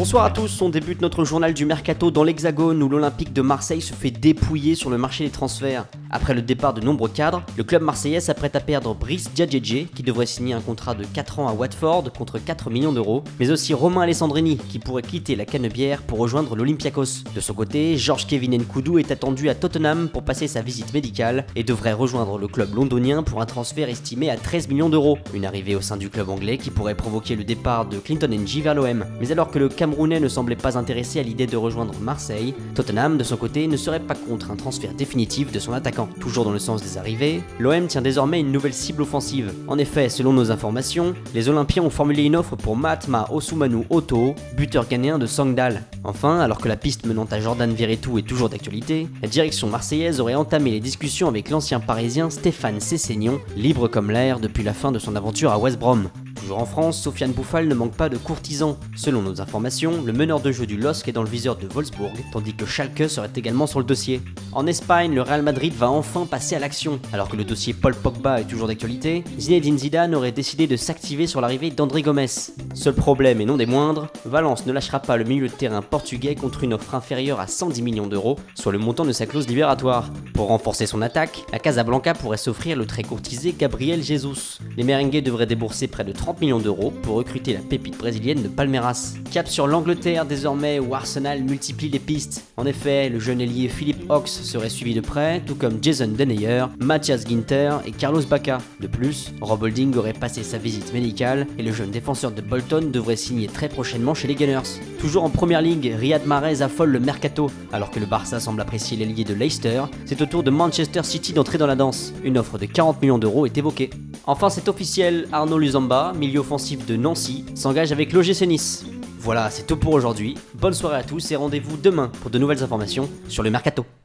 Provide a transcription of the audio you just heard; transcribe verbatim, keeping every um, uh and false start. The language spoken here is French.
Bonsoir à tous, on débute notre journal du Mercato dans l'Hexagone où l'Olympique de Marseille se fait dépouiller sur le marché des transferts. Après le départ de nombreux cadres, le club marseillais s'apprête à perdre Brice Diadjedje qui devrait signer un contrat de quatre ans à Watford contre quatre millions d'euros, mais aussi Romain Alessandrini qui pourrait quitter la Canebière pour rejoindre l'Olympiakos. De son côté, Georges Kevin Nkoudou est attendu à Tottenham pour passer sa visite médicale et devrait rejoindre le club londonien pour un transfert estimé à treize millions d'euros. Une arrivée au sein du club anglais qui pourrait provoquer le départ de Clinton N J vers l'O M. Mais alors que le Camerounais ne semblait pas intéressé à l'idée de rejoindre Marseille, Tottenham de son côté ne serait pas contre un transfert définitif de son attaquant. Toujours dans le sens des arrivées, l'O M tient désormais une nouvelle cible offensive. En effet, selon nos informations, les Olympiens ont formulé une offre pour Mahatma Osumanu Oto, buteur ghanéen de Sangdal. Enfin, alors que la piste menant à Jordan Verretou est toujours d'actualité, la direction marseillaise aurait entamé les discussions avec l'ancien parisien Stéphane Sessegnon, libre comme l'air depuis la fin de son aventure à West Brom. Toujours en France, Sofiane Bouffal ne manque pas de courtisans. Selon nos informations, le meneur de jeu du L O S C est dans le viseur de Wolfsburg, tandis que Schalke serait également sur le dossier. En Espagne, le Real Madrid va enfin passer à l'action. Alors que le dossier Paul Pogba est toujours d'actualité, Zinedine Zidane aurait décidé de s'activer sur l'arrivée d'André Gomes. Seul problème, et non des moindres, Valence ne lâchera pas le milieu de terrain portugais contre une offre inférieure à cent dix millions d'euros, soit le montant de sa clause libératoire. Pour renforcer son attaque, la Casablanca pourrait s'offrir le très courtisé Gabriel Jesus. Les merengues devraient débourser près de trente millions d'euros pour recruter la pépite brésilienne de Palmeiras. Cap sur l'Angleterre désormais où Arsenal multiplie les pistes. En effet, le jeune ailier Philippe Ox serait suivi de près, tout comme Jason Denayer, Matthias Ginter et Carlos Bacca. De plus, Rob Holding aurait passé sa visite médicale et le jeune défenseur de Bolton devrait signer très prochainement chez les Gunners. Toujours en première ligue, Riyad Mahrez affole le mercato. Alors que le Barça semble apprécier l'ailier de Leicester, c'est au tour de Manchester City d'entrer dans la danse. Une offre de quarante millions d'euros est évoquée. Enfin, c'est officiel, Arnaud Luzamba, milieu offensif de Nancy, s'engage avec l'O G C Nice. Voilà, c'est tout pour aujourd'hui. Bonne soirée à tous et rendez-vous demain pour de nouvelles informations sur le Mercato.